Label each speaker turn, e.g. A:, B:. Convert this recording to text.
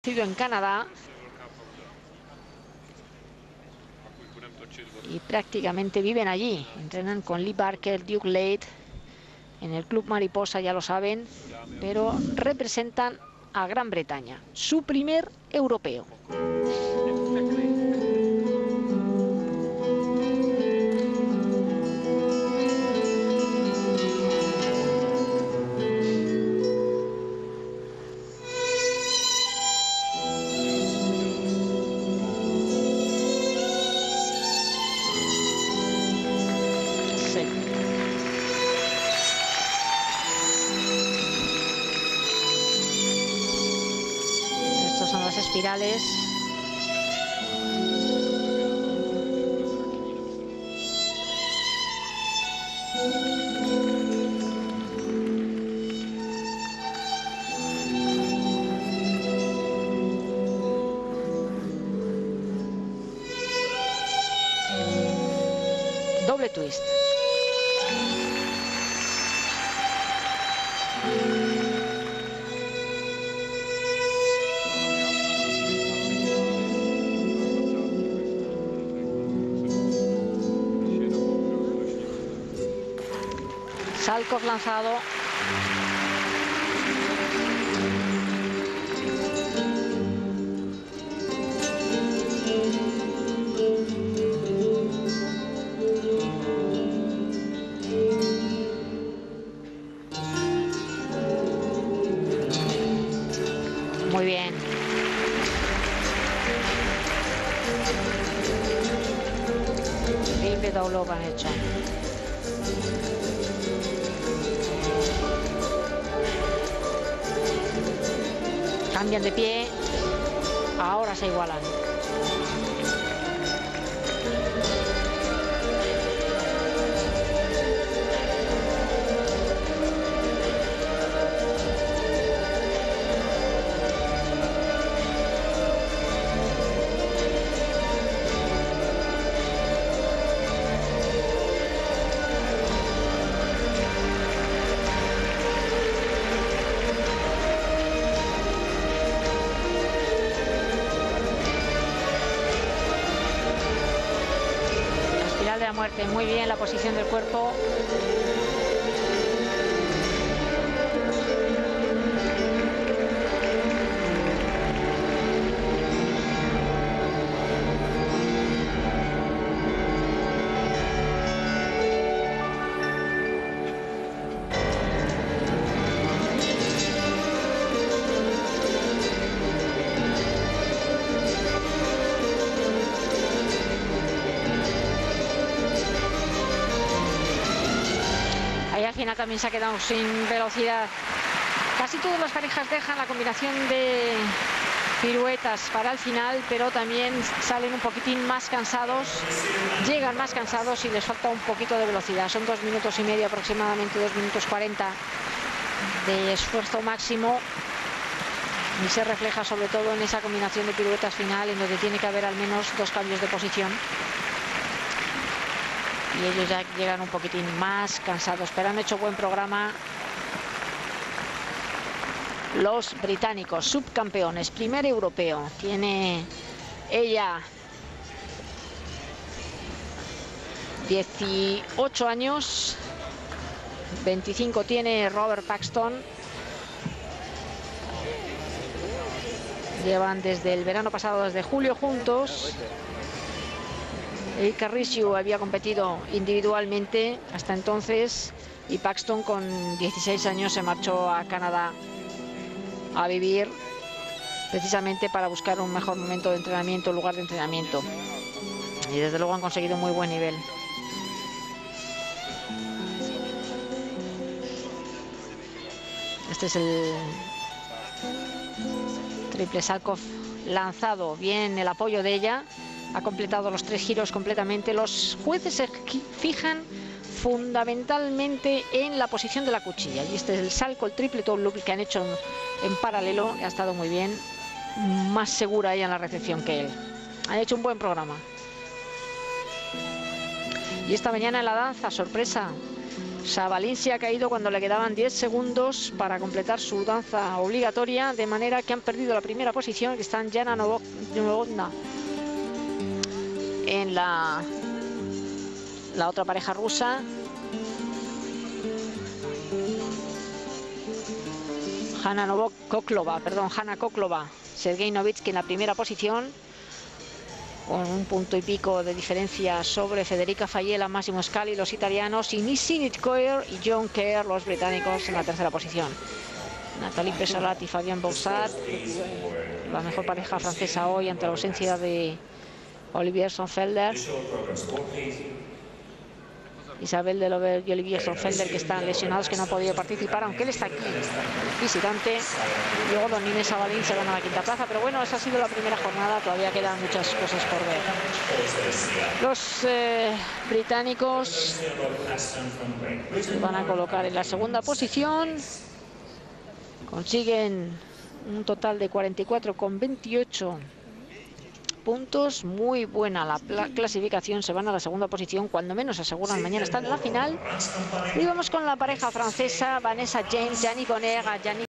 A: En Canadá y prácticamente viven allí. Entrenan con Lee Barker, Duke Lade en el Club Mariposa, ya lo saben, pero representan a Gran Bretaña, su primer europeo. Espirales. Doble twist. Salcos lanzado. Muy bien. Triple doble lo han hecho. Cambian de pie, ahora se igualan. De la muerte, muy bien la posición del cuerpo. Al final también se ha quedado sin velocidad. Casi todas las parejas dejan la combinación de piruetas para el final, pero también salen un poquitín más cansados, llegan más cansados y les falta un poquito de velocidad. Son 2 minutos y medio aproximadamente, 2 minutos 40 de esfuerzo máximo, y se refleja sobre todo en esa combinación de piruetas final, en donde tiene que haber al menos 2 cambios de posición. Y ellos ya llegan un poquitín más cansados, pero han hecho buen programa los británicos, subcampeones, primer europeo. Tiene ella 18 años, 25 tiene Robert Paxton. Llevan desde el verano pasado, desde julio, juntos. Erika Ricciu había competido individualmente hasta entonces, y Paxton con 16 años se marchó a Canadá a vivir, precisamente para buscar un mejor momento de entrenamiento, lugar de entrenamiento, y desde luego han conseguido un muy buen nivel. Este es el triple Salchow lanzado, bien el apoyo de ella. Ha completado los 3 giros completamente. Los jueces se fijan fundamentalmente en la posición de la cuchilla. Y este es el Salchow, el triple toe loop que han hecho en paralelo. Ha estado muy bien. Más segura ella en la recepción que él. Han hecho un buen programa. Y esta mañana en la danza, sorpresa, Sabalín se ha caído cuando le quedaban 10 segundos para completar su danza obligatoria, de manera que han perdido la primera posición, que están Jana Novotná en la otra pareja rusa. Hanna Koklova, Sergei Novitsky en la primera posición, con un punto y pico de diferencia sobre Federica Fayela, Massimo Scali, los italianos, y Nisinit Coer y John Kerr, los británicos, en la tercera posición. Nathalie Pesalat y Fabien Boussat, la mejor pareja francesa hoy ante la ausencia de Olivier Sonfelder. Isabel Delover y Olivier Sonfelder, que están lesionados, que no han podido participar, aunque él está aquí, visitante. Luego Don Inés Sabalín se gana la quinta plaza, pero bueno, esa ha sido la primera jornada, todavía quedan muchas cosas por ver. Los británicos se van a colocar en la segunda posición, consiguen un total de 44,28 puntos, muy buena la clasificación, se van a la segunda posición, cuando menos aseguran mañana están en la final. Y vamos con la pareja francesa, Vanessa James, Yannick Bonner,